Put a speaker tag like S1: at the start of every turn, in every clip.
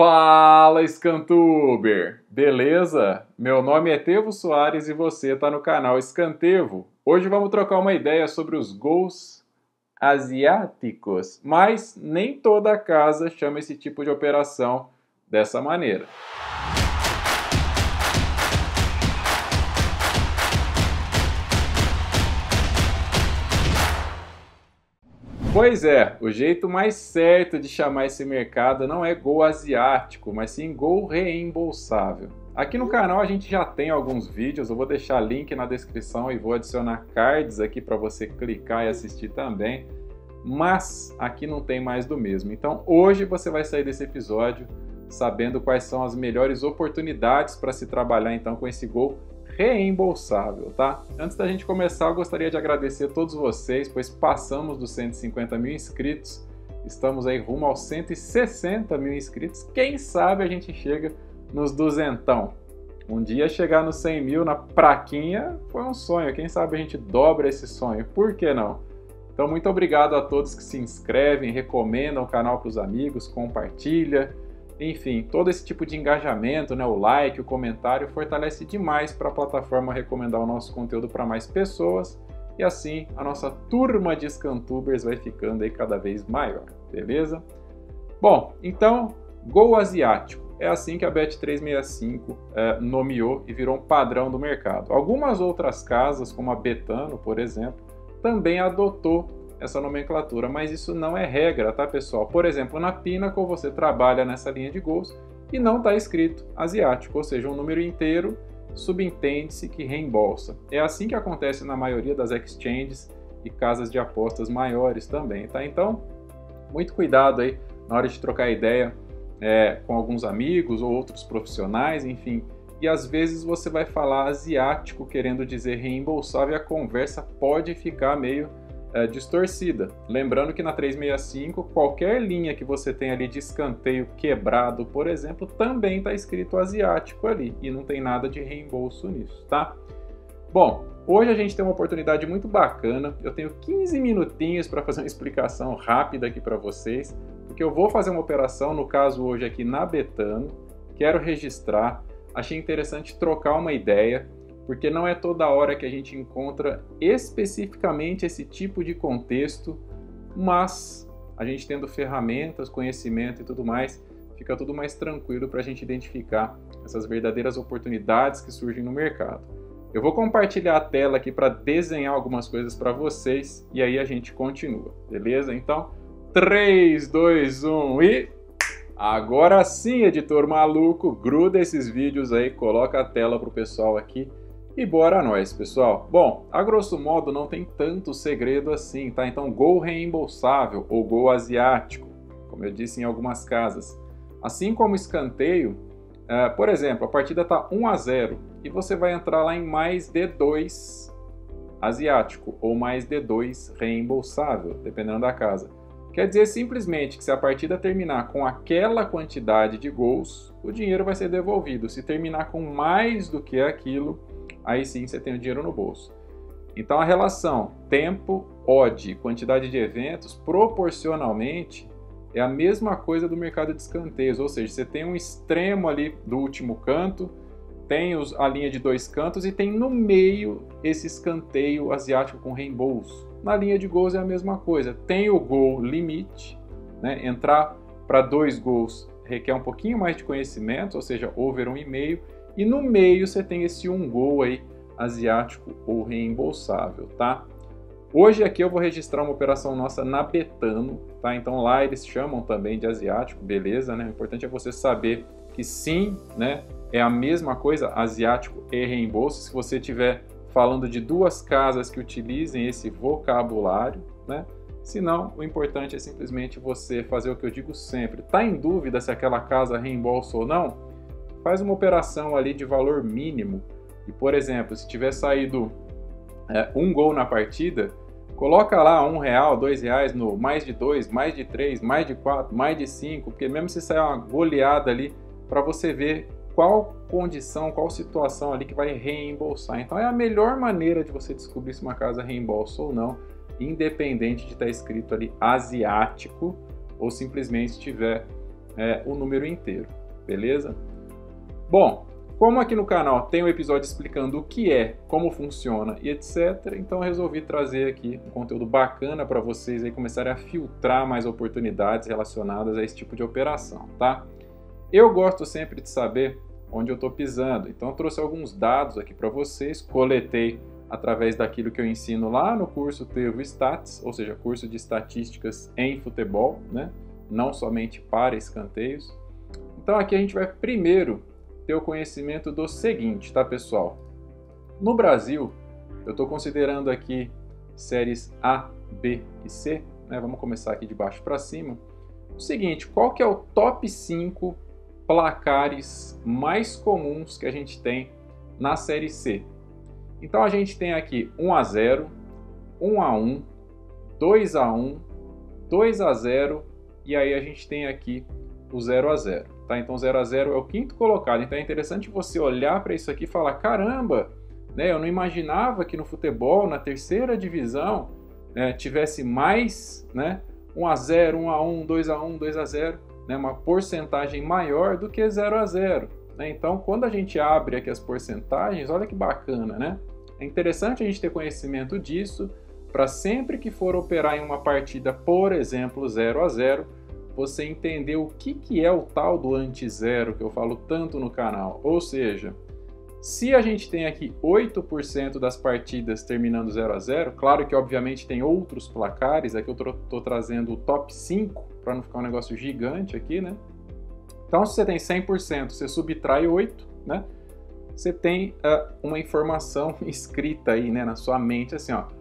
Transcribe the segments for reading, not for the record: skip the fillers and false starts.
S1: Fala, Scantuber! Beleza? Meu nome é Tevo Soares e você está no canal Scantevo. Hoje vamos trocar uma ideia sobre os gols asiáticos, mas nem toda casa chama esse tipo de operação dessa maneira. Pois é, o jeito mais certo de chamar esse mercado não é gol asiático, mas sim gol reembolsável. Aqui no canal a gente já tem alguns vídeos, eu vou deixar link na descrição e vou adicionar cards aqui para você clicar e assistir também, mas aqui não tem mais do mesmo. Então hoje você vai sair desse episódio sabendo quais são as melhores oportunidades para se trabalhar então com esse gol reembolsável, tá? Antes da gente começar, eu gostaria de agradecer a todos vocês, pois passamos dos 150 mil inscritos, estamos aí rumo aos 160 mil inscritos, quem sabe a gente chega nos duzentão. Um dia chegar nos 100 mil na praquinha foi um sonho, quem sabe a gente dobra esse sonho, por que não? Então muito obrigado a todos que se inscrevem, recomendam o canal para os amigos, compartilha. Enfim, todo esse tipo de engajamento, né, o like, o comentário, fortalece demais para a plataforma recomendar o nosso conteúdo para mais pessoas e assim a nossa turma de Scantubers vai ficando aí cada vez maior, beleza? Bom, então, gol asiático. É assim que a Bet365 nomeou e virou um padrão do mercado. Algumas outras casas, como a Betano, por exemplo, também adotou essa nomenclatura, mas isso não é regra, tá, pessoal? Por exemplo, na Pinnacle você trabalha nessa linha de gols e não está escrito asiático, ou seja, um número inteiro subentende-se que reembolsa. É assim que acontece na maioria das exchanges e casas de apostas maiores também, tá? Então, muito cuidado aí na hora de trocar ideia com alguns amigos ou outros profissionais, enfim. E às vezes você vai falar asiático querendo dizer reembolsável e a conversa pode ficar meio distorcida. Lembrando que na 365, qualquer linha que você tem ali de escanteio quebrado, por exemplo, também está escrito asiático ali e não tem nada de reembolso nisso, tá? Bom, hoje a gente tem uma oportunidade muito bacana. Eu tenho 15 minutinhos para fazer uma explicação rápida aqui para vocês, porque eu vou fazer uma operação, no caso hoje aqui na Betano, quero registrar, achei interessante trocar uma ideia, porque não é toda hora que a gente encontra especificamente esse tipo de contexto, mas a gente tendo ferramentas, conhecimento e tudo mais, fica tudo mais tranquilo para a gente identificar essas verdadeiras oportunidades que surgem no mercado. Eu vou compartilhar a tela aqui para desenhar algumas coisas para vocês e aí a gente continua, beleza? Então, 3, 2, 1 e... Agora sim, editor maluco, gruda esses vídeos aí, coloca a tela para o pessoal aqui. E bora nós, pessoal. Bom, a grosso modo não tem tanto segredo assim, tá? Então, gol reembolsável ou gol asiático, como eu disse em algumas casas. Assim como escanteio, por exemplo, a partida tá 1-0 e você vai entrar lá em mais D2 asiático ou mais D2 reembolsável, dependendo da casa. Quer dizer simplesmente que se a partida terminar com aquela quantidade de gols, o dinheiro vai ser devolvido. Se terminar com mais do que aquilo, aí sim você tem o dinheiro no bolso. Então a relação tempo, odd, quantidade de eventos, proporcionalmente, é a mesma coisa do mercado de escanteios, ou seja, você tem um extremo ali do último canto, tem a linha de dois cantos e tem no meio esse escanteio asiático com reembolso. Na linha de gols é a mesma coisa, tem o gol limite, né? Entrar para 2 gols requer um pouquinho mais de conhecimento, ou seja, over 1,5, e no meio você tem esse 1 gol aí, asiático ou reembolsável, tá? Hoje aqui eu vou registrar uma operação nossa na Betano, tá? Então lá eles chamam também de asiático, beleza, né? O importante é você saber que sim, né? É a mesma coisa, asiático e reembolso. Se você estiver falando de duas casas que utilizem esse vocabulário, né? Se não, o importante é simplesmente você fazer o que eu digo sempre. Tá em dúvida se aquela casa reembolsa ou não? Faz uma operação ali de valor mínimo e, por exemplo, se tiver saído 1 gol na partida, coloca lá R$1, R$2 no mais de 2, mais de 3, mais de 4, mais de 5, porque mesmo se sair uma goleada ali, para você ver qual condição, qual situação ali que vai reembolsar. Então é a melhor maneira de você descobrir se uma casa reembolsa ou não, independente de estar escrito ali asiático ou simplesmente estiver o número inteiro, beleza? Bom, como aqui no canal tem um episódio explicando o que é, como funciona e etc, então eu resolvi trazer aqui um conteúdo bacana para vocês aí começarem a filtrar mais oportunidades relacionadas a esse tipo de operação, tá? Eu gosto sempre de saber onde eu estou pisando, então eu trouxe alguns dados aqui para vocês, coletei através daquilo que eu ensino lá no curso Trevo Stats, ou seja, curso de estatísticas em futebol, né? Não somente para escanteios. Então aqui a gente vai primeiro ter o conhecimento do seguinte, tá, pessoal? No Brasil, eu estou considerando aqui séries A, B e C, né? Vamos começar aqui de baixo para cima. O seguinte, qual que é o top 5 placares mais comuns que a gente tem na série C? Então a gente tem aqui 1-0, 1-1, 2-1, 2-0 e aí a gente tem aqui o 0-0. Tá? Então 0-0 é o quinto colocado. Então é interessante você olhar para isso aqui e falar, caramba, né, eu não imaginava que no futebol, na terceira divisão, tivesse mais, né, 1-0, 1-1, 2-1, 2-0, né, uma porcentagem maior do que 0-0. Né? Então quando a gente abre aqui as porcentagens, olha que bacana, né? É interessante a gente ter conhecimento disso para sempre que for operar em uma partida, por exemplo, 0-0, você entender o que é o tal do anti-zero que eu falo tanto no canal. Ou seja, se a gente tem aqui 8% das partidas terminando 0-0, claro que obviamente tem outros placares, aqui eu estou trazendo o top 5 para não ficar um negócio gigante aqui, né? Então se você tem 100%, você subtrai 8, né? Você tem uma informação escrita aí, né, na sua mente, assim, ó,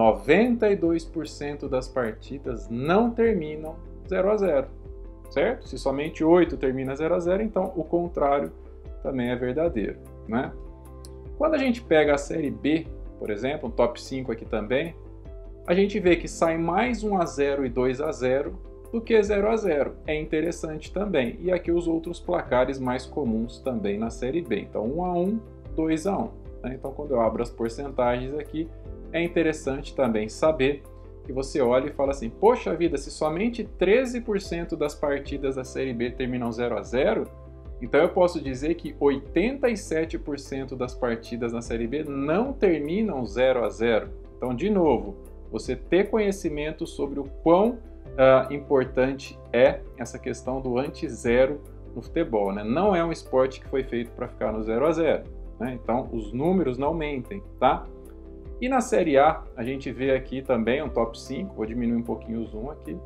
S1: 92% das partidas não terminam 0-0, certo? Se somente 8 termina 0-0, então o contrário também é verdadeiro, né? Quando a gente pega a série B, por exemplo, um top 5 aqui também, a gente vê que sai mais 1-0 e 2-0 do que 0-0. É interessante também. E aqui os outros placares mais comuns também na série B. Então 1-1, 2-1. Né? Então quando eu abro as porcentagens aqui, é interessante também saber que você olha e fala assim, poxa vida, se somente 13% das partidas da série B terminam 0-0, então eu posso dizer que 87% das partidas na série B não terminam 0-0. Então, de novo, você ter conhecimento sobre o quão importante é essa questão do anti-zero no futebol, né? Não é um esporte que foi feito para ficar no 0-0, né? Então os números não mentem, tá? E na Série A, a gente vê aqui também um top 5, vou diminuir um pouquinho o zoom aqui.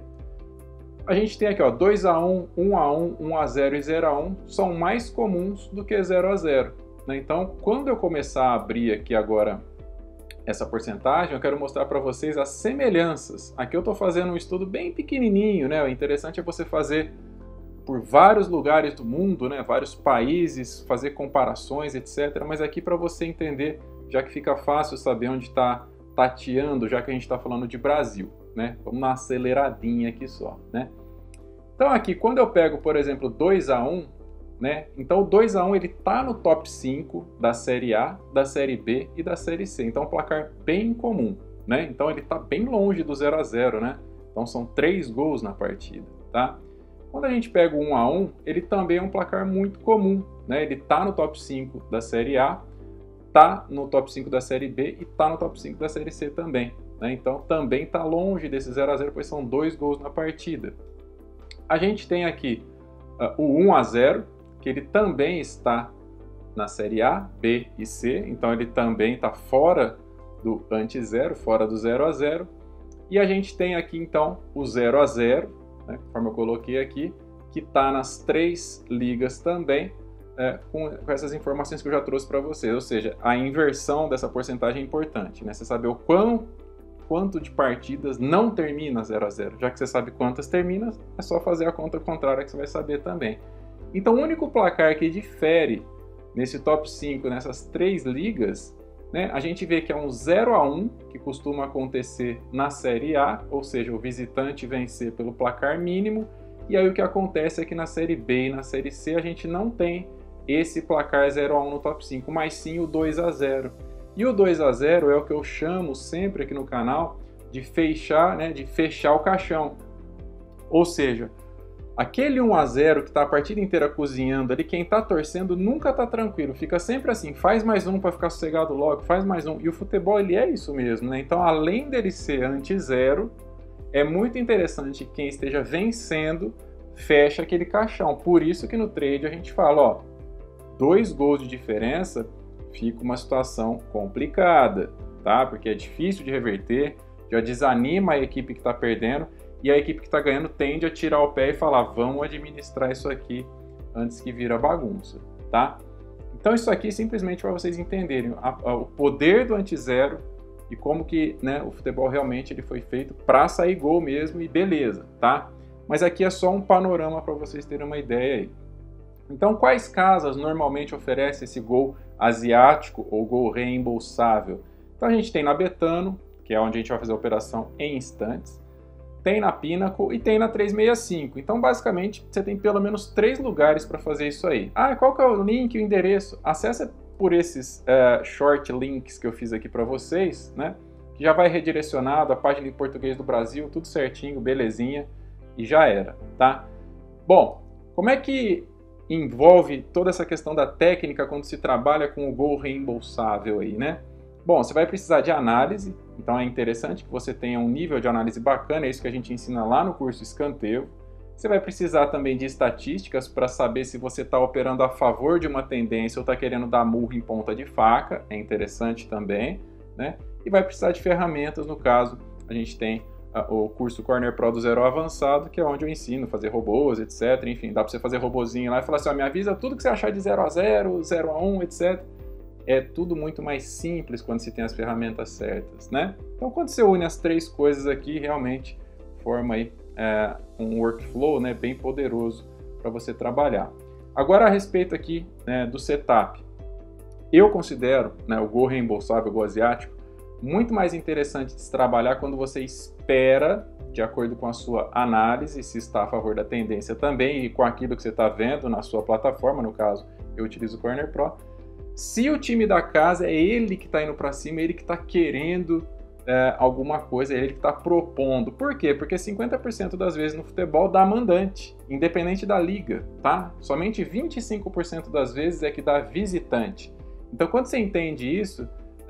S1: A gente tem aqui, ó, 2-1, 1-1, 1-0 e 0-1 são mais comuns do que 0-0, né? Então, quando eu começar a abrir aqui agora essa porcentagem, eu quero mostrar para vocês as semelhanças. Aqui eu estou fazendo um estudo bem pequenininho, né? O interessante é você fazer por vários lugares do mundo, né? Vários países, fazer comparações, etc. Mas aqui para você entender, já que fica fácil saber onde está tateando, já que a gente está falando de Brasil, né? Vamos uma aceleradinha aqui só, né? Então aqui, quando eu pego, por exemplo, 2-1, né? Então o 2-1 ele está no top 5 da Série A, da Série B e da Série C. Então é um placar bem comum, né? Então ele está bem longe do 0-0, né? Então são 3 gols na partida, tá? Quando a gente pega o 1-1, ele também é um placar muito comum, né? Ele está no top 5 da Série A, está no top 5 da Série B e está no top 5 da Série C também, né? Então também está longe desse 0-0, pois são 2 gols na partida. A gente tem aqui o 1-0, que ele também está na Série A, B e C, então ele também está fora do anti-zero, fora do 0-0. E a gente tem aqui então o 0-0, né, conforme eu coloquei aqui, que está nas 3 ligas também, com essas informações que eu já trouxe para vocês. Ou seja, a inversão dessa porcentagem é importante, né? Você saber o quanto de partidas não termina 0-0. Já que você sabe quantas termina, é só fazer a conta contrária que você vai saber também. Então, o único placar que difere nesse top 5, nessas 3 ligas, né, a gente vê que é um 0-1, que costuma acontecer na Série A, ou seja, o visitante vencer pelo placar mínimo, e aí o que acontece é que na Série B e na Série C a gente não tem esse placar 0-1 no top 5, mas sim o 2-0. E o 2-0 é o que eu chamo sempre aqui no canal de fechar, né, de fechar o caixão. Ou seja, Aquele 1 a 0 que está a partida inteira cozinhando ali, quem está torcendo nunca está tranquilo, fica sempre assim, faz mais um para ficar sossegado logo, faz mais um. E o futebol ele é isso mesmo, né? Então, além dele ser anti-zero, é muito interessante que quem esteja vencendo feche aquele caixão. Por isso que no trade a gente fala, ó, 2 gols de diferença fica uma situação complicada, tá? Porque é difícil de reverter, já desanima a equipe que está perdendo, e a equipe que está ganhando tende a tirar o pé e falar, vamos administrar isso aqui antes que vira bagunça, tá? Então isso aqui simplesmente para vocês entenderem o poder do anti-zero e como que, né, o futebol realmente ele foi feito para sair gol mesmo e beleza, tá? Mas aqui é só um panorama para vocês terem uma ideia aí. Então quais casas normalmente oferecem esse gol asiático ou gol reembolsável? Então a gente tem na Betano, que é onde a gente vai fazer a operação em instantes, tem na Pinnacle e tem na 365. Então, basicamente, você tem pelo menos 3 lugares para fazer isso aí. Ah, qual que é o link, o endereço? Acessa por esses short links que eu fiz aqui para vocês, né? Que já vai redirecionado à página em português do Brasil, tudo certinho, belezinha, e já era, tá? Bom, como é que envolve toda essa questão da técnica quando se trabalha com o gol reembolsável aí, né? Bom, você vai precisar de análise, então é interessante que você tenha um nível de análise bacana, é isso que a gente ensina lá no curso Escanteio. Você vai precisar também de estatísticas para saber se você está operando a favor de uma tendência ou está querendo dar murro em ponta de faca, é interessante também, né? E vai precisar de ferramentas, no caso, a gente tem o curso Corner Pro do Zero ao Avançado, que é onde eu ensino a fazer robôs, etc. Enfim, dá para você fazer robozinho lá e falar assim, ó, me avisa tudo que você achar de 0 a 0, 0 a 1, etc. É tudo muito mais simples quando se tem as ferramentas certas, né? Então, quando você une as 3 coisas aqui, realmente forma aí um workflow, né, bem poderoso para você trabalhar. Agora, a respeito aqui, né, do setup. Eu considero, né, o gol reembolsável, o gol asiático, muito mais interessante de se trabalhar quando você espera, de acordo com a sua análise, se está a favor da tendência também e com aquilo que você está vendo na sua plataforma, no caso, eu utilizo o Corner Pro. Se o time da casa é ele que está indo para cima, é ele que está querendo alguma coisa, é ele que está propondo. Por quê? Porque 50% das vezes no futebol dá mandante, independente da liga, tá? Somente 25% das vezes é que dá visitante. Então, quando você entende isso,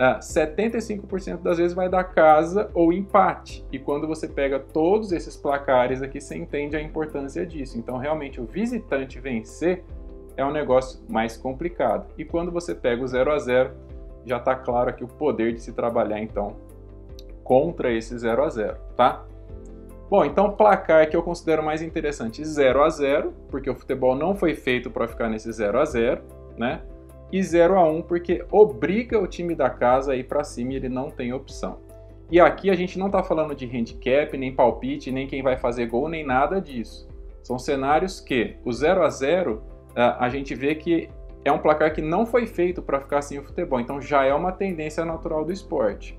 S1: 75% das vezes vai dar casa ou empate. E quando você pega todos esses placares aqui, você entende a importância disso. Então, realmente, o visitante vencer é um negócio mais complicado. E quando você pega o 0 a 0, já está claro aqui o poder de se trabalhar, então, contra esse 0 a 0, tá? Bom, então placar que eu considero mais interessante 0 a 0, porque o futebol não foi feito para ficar nesse 0 a 0, né? E 0 a 1, porque obriga o time da casa a ir para cima e ele não tem opção. E aqui a gente não está falando de handicap, nem palpite, nem quem vai fazer gol, nem nada disso. São cenários que o 0 a 0 a gente vê que é um placar que não foi feito para ficar assim o futebol, então já é uma tendência natural do esporte.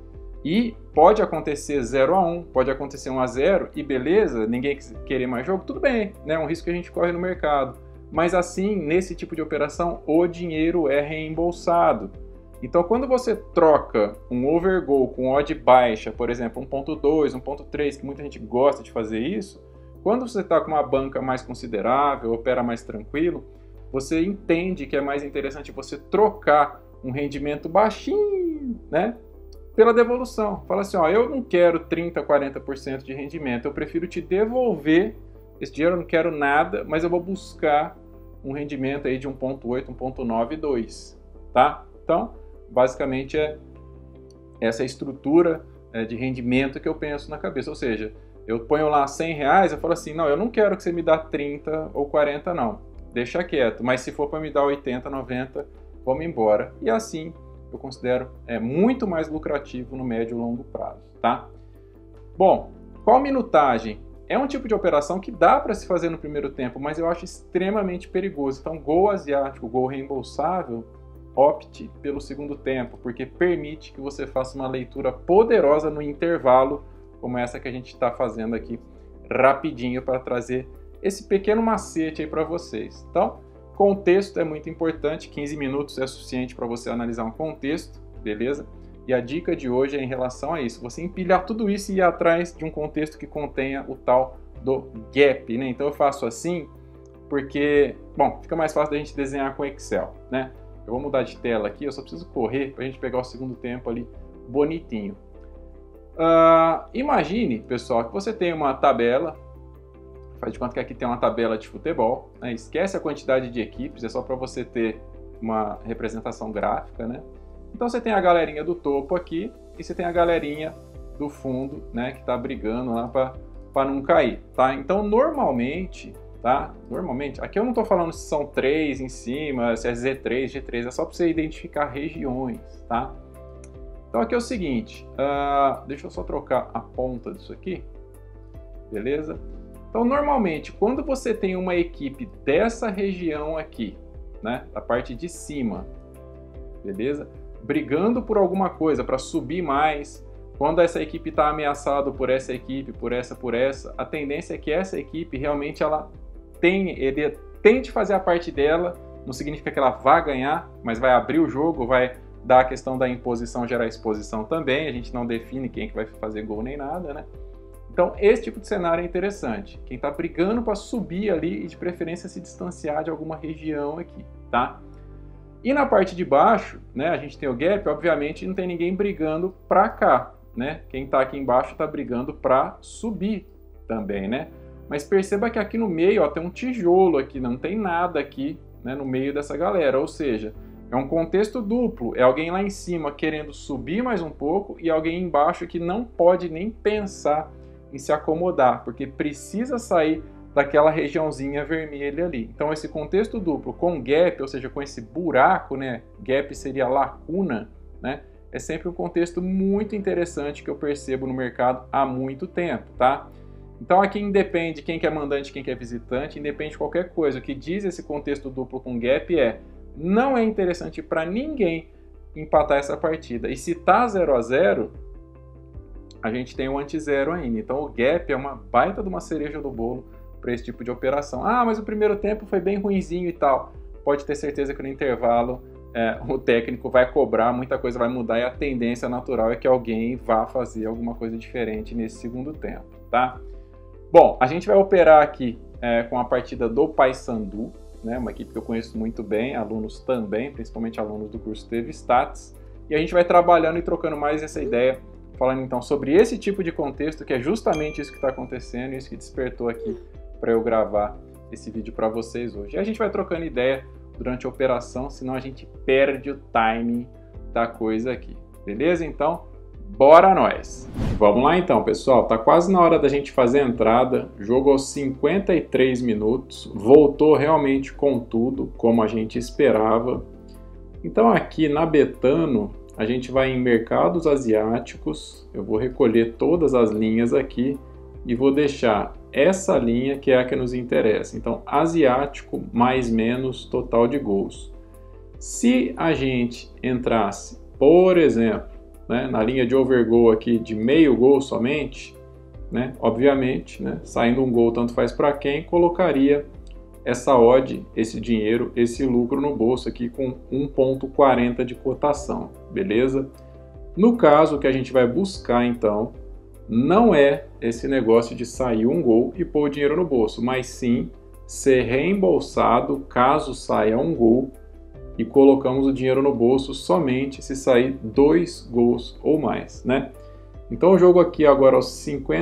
S1: E pode acontecer 0 a 1, pode acontecer 1 a 0 e beleza, ninguém querer mais jogo, tudo bem, né? É um risco que a gente corre no mercado. Mas assim, nesse tipo de operação, o dinheiro é reembolsado. Então, quando você troca um overgoal com odd baixa, por exemplo, 1.2, 1.3, que muita gente gosta de fazer isso, quando você está com uma banca mais considerável, opera mais tranquilo, você entende que é mais interessante você trocar um rendimento baixinho, né, pela devolução. Fala assim, ó, eu não quero 30%, 40% de rendimento, eu prefiro te devolver esse dinheiro, eu não quero nada, mas eu vou buscar um rendimento aí de 1.8, 1.9, 2, tá? Então, basicamente é essa estrutura de rendimento que eu penso na cabeça, ou seja, eu ponho lá R$100, eu falo assim, não, eu não quero que você me dá 30 ou 40 não, deixa quieto, mas se for para me dar 80, 90, vamos embora. E assim, eu considero muito mais lucrativo no médio e longo prazo, tá? Bom, qual minutagem? É um tipo de operação que dá para se fazer no primeiro tempo, mas eu acho extremamente perigoso. Então, gol asiático, gol reembolsável, opte pelo segundo tempo, porque permite que você faça uma leitura poderosa no intervalo, como essa que a gente está fazendo aqui rapidinho para trazer esse pequeno macete aí para vocês. Então, contexto é muito importante, 15 minutos é suficiente para você analisar um contexto, beleza? E a dica de hoje é em relação a isso, você empilhar tudo isso e ir atrás de um contexto que contenha o tal do gap, né? Então eu faço assim porque, bom, fica mais fácil da gente desenhar com Excel, né? Eu vou mudar de tela aqui, eu só preciso correr para a gente pegar o segundo tempo ali bonitinho. Imagine, pessoal, que você tem uma tabela, faz de conta que aqui tem uma tabela de futebol, né? Esquece a quantidade de equipes, é só para você ter uma representação gráfica, né? Então você tem a galerinha do topo aqui e você tem a galerinha do fundo, né, que está brigando lá para não cair, tá? Então normalmente, tá? Normalmente, aqui eu não estou falando se são 3 em cima, se é Z3, G3, é só para você identificar regiões, tá? Então aqui é o seguinte, deixa eu só trocar a ponta disso aqui, beleza? Então normalmente, quando você tem uma equipe dessa região aqui, né, da parte de cima, beleza? Brigando por alguma coisa, para subir mais, quando essa equipe está ameaçada por essa equipe, por essa, a tendência é que essa equipe realmente ele tente fazer a parte dela, não significa que ela vá ganhar, mas vai abrir o jogo, vai dar a questão da imposição, gerar exposição também, a gente não define quem que vai fazer gol nem nada, né? Então esse tipo de cenário é interessante, quem está brigando para subir ali e de preferência se distanciar de alguma região aqui, tá? E na parte de baixo, né, a gente tem o gap, obviamente não tem ninguém brigando para cá, né? Quem está aqui embaixo está brigando para subir também, né? Mas perceba que aqui no meio, ó, tem um tijolo aqui, não tem nada aqui, né, no meio dessa galera, ou seja, é um contexto duplo, é alguém lá em cima querendo subir mais um pouco e alguém embaixo que não pode nem pensar em se acomodar, porque precisa sair daquela regiãozinha vermelha ali. Então esse contexto duplo com gap, ou seja, com esse buraco, né, gap seria lacuna, né, é sempre um contexto muito interessante que eu percebo no mercado há muito tempo, tá? Então aqui independe quem que é mandante, quem que é visitante, independe de qualquer coisa. O que diz esse contexto duplo com gap não é interessante para ninguém empatar essa partida. E se tá 0-0, a gente tem um anti-zero ainda. Então o gap é uma baita de uma cereja do bolo para esse tipo de operação. Mas o primeiro tempo foi bem ruinzinho e tal. Pode ter certeza que no intervalo o técnico vai cobrar, muita coisa vai mudar e a tendência natural é que alguém vá fazer alguma coisa diferente nesse segundo tempo, tá? Bom, a gente vai operar aqui com a partida do Paysandu, né, uma equipe que eu conheço muito bem, alunos também, principalmente alunos do curso TV Stats, e a gente vai trabalhando e trocando mais essa ideia, falando então sobre esse tipo de contexto, que é justamente isso que está acontecendo, isso que despertou aqui para eu gravar esse vídeo para vocês hoje. E a gente vai trocando ideia durante a operação, senão a gente perde o timing da coisa aqui, beleza? Então, bora nós! Vamos lá então, pessoal, tá quase na hora da gente fazer a entrada, jogo aos 53 minutos, voltou realmente com tudo, como a gente esperava. Então aqui na Betano, a gente vai em mercados asiáticos, eu vou recolher todas as linhas aqui e vou deixar essa linha que é a que nos interessa. Então, asiático mais menos total de gols. Se a gente entrasse, por exemplo, né, na linha de overgoal aqui de meio gol somente, né, obviamente, né, saindo um gol tanto faz para quem, colocaria essa odd, esse dinheiro, esse lucro no bolso aqui com 1,40 de cotação, beleza? No caso que a gente vai buscar então, não é esse negócio de sair um gol e pôr o dinheiro no bolso, mas sim ser reembolsado caso saia um gol e colocamos o dinheiro no bolso somente se sair 2 gols ou mais, né? Então o jogo aqui agora aos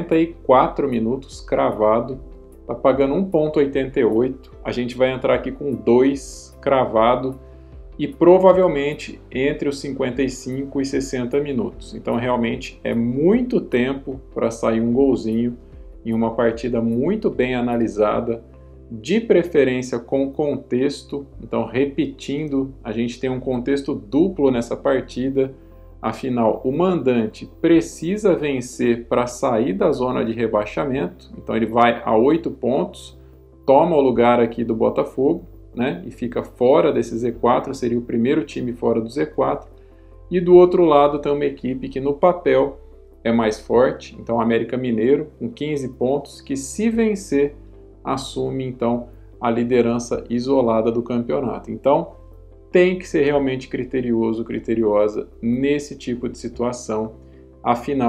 S1: 54 minutos, cravado, tá pagando 1,88, a gente vai entrar aqui com 2 cravado e provavelmente entre os 55 e 60 minutos. Então realmente é muito tempo para sair um golzinho em uma partida muito bem analisada, de preferência com contexto. Então repetindo, a gente tem um contexto duplo nessa partida, afinal o mandante precisa vencer para sair da zona de rebaixamento, então ele vai a 8 pontos, toma o lugar aqui do Botafogo, né, e fica fora desse Z4, seria o primeiro time fora do Z4, e do outro lado tem uma equipe que no papel é mais forte, então o América Mineiro com 15 pontos, que se vencer assume então a liderança isolada do campeonato. Então tem que ser realmente criterioso, criteriosa nesse tipo de situação, afinal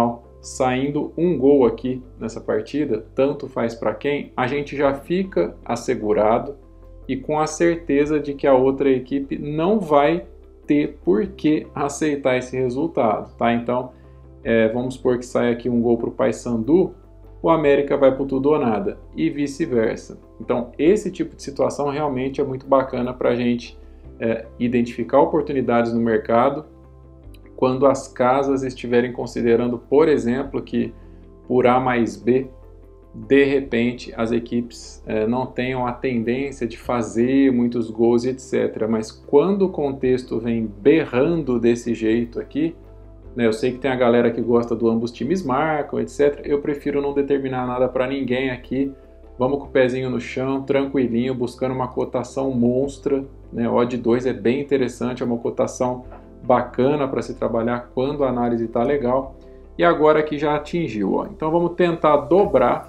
S1: saindo um gol aqui nessa partida, tanto faz para quem, a gente já fica assegurado e com a certeza de que a outra equipe não vai ter por que aceitar esse resultado, tá? Então, vamos supor que saia aqui um gol para o Paysandu, o América vai para tudo ou nada, e vice-versa. Então, esse tipo de situação realmente é muito bacana para a gente identificar oportunidades no mercado, quando as casas estiverem considerando, por exemplo, que por A mais B, de repente as equipes não tenham a tendência de fazer muitos gols e etc. Mas quando o contexto vem berrando desse jeito aqui, né, eu sei que tem a galera que gosta do ambos times marcam, etc. Eu prefiro não determinar nada para ninguém aqui. Vamos com o pezinho no chão, tranquilinho, buscando uma cotação monstra, né? Odd 2 é bem interessante, é uma cotação bacana para se trabalhar quando a análise está legal. E agora aqui já atingiu, ó. Então vamos tentar dobrar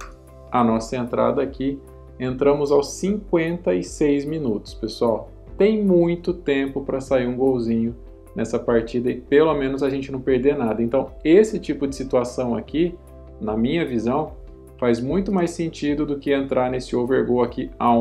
S1: a nossa entrada aqui. Entramos aos 56 minutos, pessoal. Tem muito tempo para sair um golzinho nessa partida e pelo menos a gente não perder nada. Então esse tipo de situação aqui, na minha visão, faz muito mais sentido do que entrar nesse overgo aqui a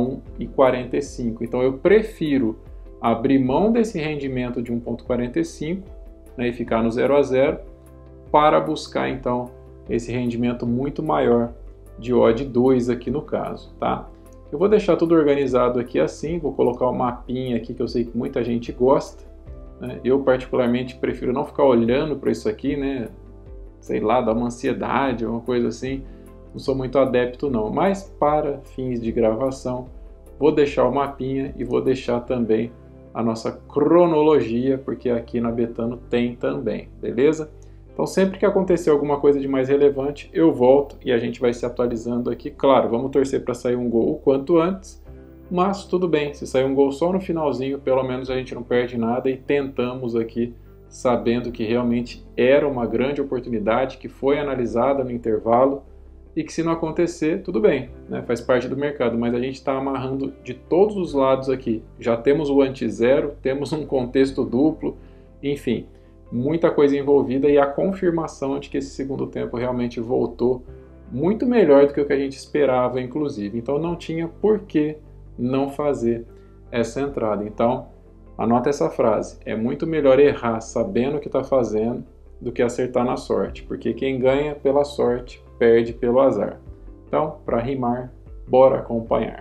S1: 1,45. Então eu prefiro abrir mão desse rendimento de 1,45, né, e ficar no 0 a 0 para buscar então esse rendimento muito maior de odd 2 aqui no caso, tá? Eu vou deixar tudo organizado aqui assim, vou colocar um mapinha aqui que eu sei que muita gente gosta, né? Eu particularmente prefiro não ficar olhando para isso aqui, né? Sei lá, dá uma ansiedade, uma coisa assim, não sou muito adepto não, mas para fins de gravação vou deixar o mapinha e vou deixar também a nossa cronologia, porque aqui na Betano tem também, beleza? Então sempre que acontecer alguma coisa de mais relevante, eu volto e a gente vai se atualizando aqui. Claro, vamos torcer para sair um gol o quanto antes, mas tudo bem, se sair um gol só no finalzinho, pelo menos a gente não perde nada e tentamos aqui, sabendo que realmente era uma grande oportunidade, que foi analisada no intervalo, e que se não acontecer, tudo bem, né? Faz parte do mercado, mas a gente está amarrando de todos os lados aqui. Já temos o anti-zero, temos um contexto duplo, enfim, muita coisa envolvida e a confirmação de que esse segundo tempo realmente voltou muito melhor do que o que a gente esperava, inclusive. Então não tinha por que não fazer essa entrada. Então, anota essa frase, é muito melhor errar sabendo o que está fazendo do que acertar na sorte, porque quem ganha pela sorte perde pelo azar. Então, para rimar, bora acompanhar.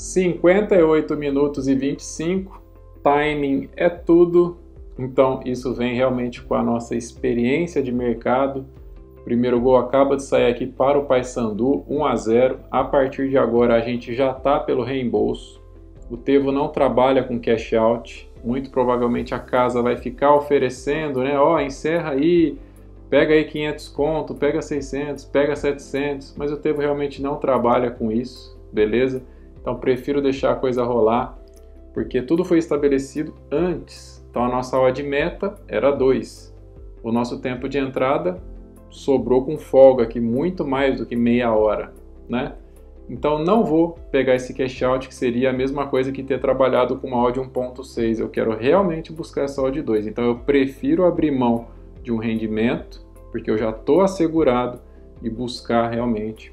S1: 58 minutos e 25, timing é tudo, então isso vem realmente com a nossa experiência de mercado. O primeiro gol acaba de sair aqui para o Paysandu, 1 a 0. A partir de agora a gente já está pelo reembolso. O Tevo não trabalha com cash out, muito provavelmente a casa vai ficar oferecendo, né? Ó, encerra aí, pega aí 500 conto, pega 600, pega 700, mas o Tevo realmente não trabalha com isso, beleza? Então prefiro deixar a coisa rolar, porque tudo foi estabelecido antes. Então a nossa odd meta era 2. O nosso tempo de entrada sobrou com folga aqui, muito mais do que meia hora, né? Então não vou pegar esse cash out, que seria a mesma coisa que ter trabalhado com uma odd 1.6. Eu quero realmente buscar essa odd 2. Então eu prefiro abrir mão de um rendimento, porque eu já estou assegurado, e buscar realmente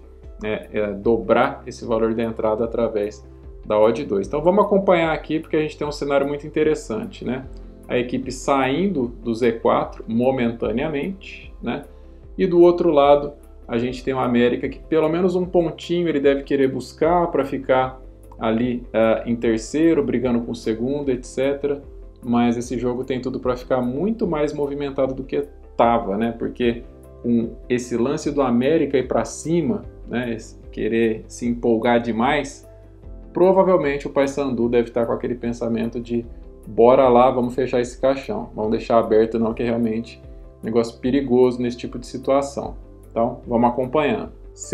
S1: dobrar esse valor da entrada através da odd 2. Então vamos acompanhar aqui, porque a gente tem um cenário muito interessante, né? A equipe saindo do Z4 momentaneamente, né? E do outro lado a gente tem o América, que pelo menos um pontinho ele deve querer buscar para ficar ali em terceiro, brigando com o segundo, etc. Mas esse jogo tem tudo para ficar muito mais movimentado do que estava, né? Porque com esse lance do América ir para cima, né? Querer se empolgar demais, provavelmente o Paysandu deve estar com aquele pensamento de bora lá, vamos fechar esse caixão, vamos deixar aberto não, que é realmente um negócio perigoso nesse tipo de situação. Então, vamos acompanhando.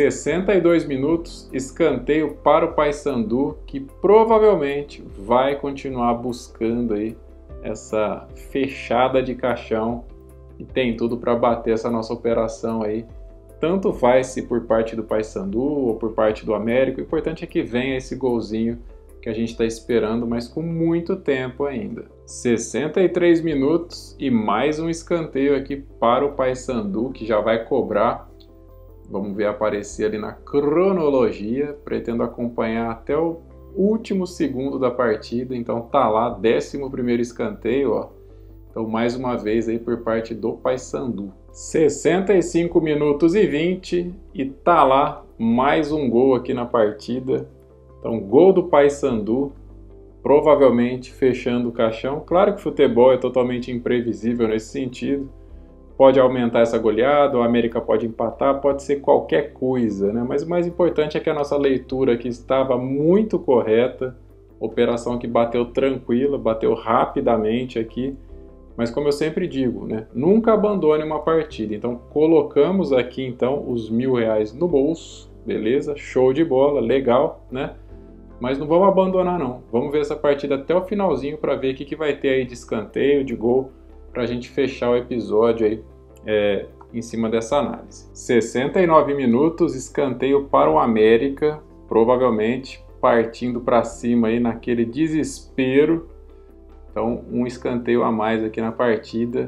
S1: 62 minutos, escanteio para o Paysandu, que provavelmente vai continuar buscando aí essa fechada de caixão e tem tudo para bater essa nossa operação aí. Tanto faz se por parte do Paysandu ou por parte do América, o importante é que venha esse golzinho que a gente está esperando, mas com muito tempo ainda. 63 minutos e mais um escanteio aqui para o Paysandu, que já vai cobrar. Vamos ver aparecer ali na cronologia. Pretendo acompanhar até o último segundo da partida. Então tá lá, 11º escanteio, ó. Então mais uma vez aí por parte do Paysandu. 65 minutos e 20 e tá lá mais um gol aqui na partida. Então gol do Paysandu, provavelmente fechando o caixão. Claro que o futebol é totalmente imprevisível nesse sentido. Pode aumentar essa goleada, o América pode empatar, pode ser qualquer coisa, né? Mas o mais importante é que a nossa leitura aqui estava muito correta. Operação que bateu tranquila, bateu rapidamente aqui. Mas como eu sempre digo, né? Nunca abandone uma partida. Então colocamos aqui então os R$1.000 no bolso, beleza? Show de bola, legal, né? Mas não vamos abandonar não. Vamos ver essa partida até o finalzinho para ver o que vai ter aí de escanteio, de gol, para a gente fechar o episódio aí em cima dessa análise. 69 minutos, escanteio para o América, provavelmente partindo para cima aí naquele desespero. Então um escanteio a mais aqui na partida,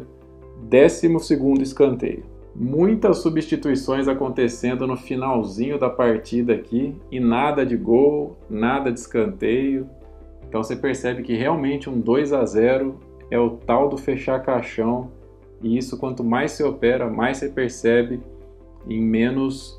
S1: 12º escanteio. Muitas substituições acontecendo no finalzinho da partida aqui e nada de gol, nada de escanteio. Então você percebe que realmente um 2-0 é o tal do fechar caixão, e isso quanto mais você opera, mais você percebe, em menos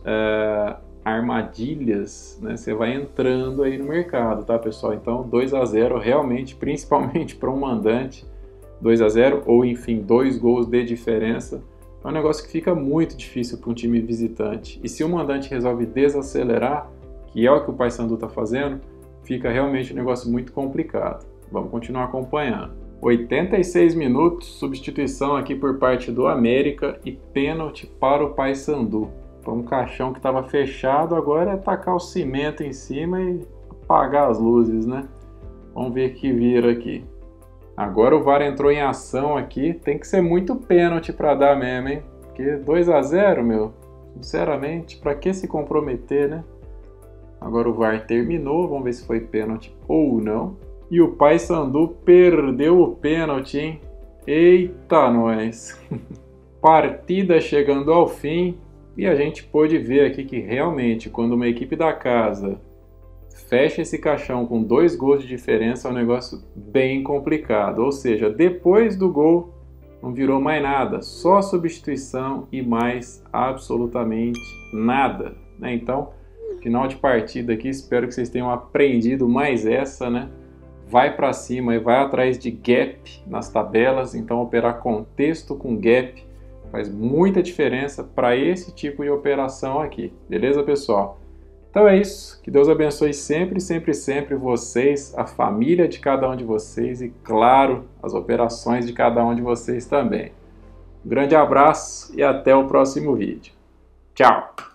S1: armadilhas, né? Você vai entrando aí no mercado, tá pessoal? Então 2-0 realmente, principalmente para um mandante, 2-0 ou enfim 2 gols de diferença, é um negócio que fica muito difícil para um time visitante. E se o mandante resolve desacelerar, que é o que o Paysandu está fazendo, fica realmente um negócio muito complicado. Vamos continuar acompanhando. 86 minutos, substituição aqui por parte do América e pênalti para o Paysandu. Foi um caixão que estava fechado, agora é tacar o cimento em cima e apagar as luzes, né? Vamos ver o que vira aqui. Agora o VAR entrou em ação aqui, tem que ser muito pênalti para dar mesmo, hein? Porque 2-0, meu, sinceramente, para que se comprometer, né? Agora o VAR terminou, vamos ver se foi pênalti ou não. E o Paysandu perdeu o pênalti, hein? Eita, nós! Partida chegando ao fim e a gente pôde ver aqui que realmente quando uma equipe da casa fecha esse caixão com 2 gols de diferença é um negócio bem complicado. Ou seja, depois do gol não virou mais nada, só substituição e mais absolutamente nada, né? Então, final de partida aqui, espero que vocês tenham aprendido mais essa, né? Vai para cima e vai atrás de gap nas tabelas, então operar contexto com gap faz muita diferença para esse tipo de operação aqui, beleza pessoal? Então é isso, que Deus abençoe sempre, sempre, sempre vocês, a família de cada um de vocês e, claro, as operações de cada um de vocês também. Um grande abraço e até o próximo vídeo. Tchau!